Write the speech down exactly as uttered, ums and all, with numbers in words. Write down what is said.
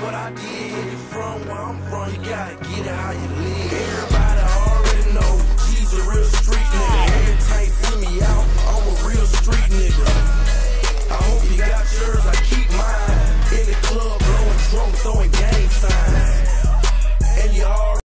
what I did. From where I'm from, you gotta get it how you live.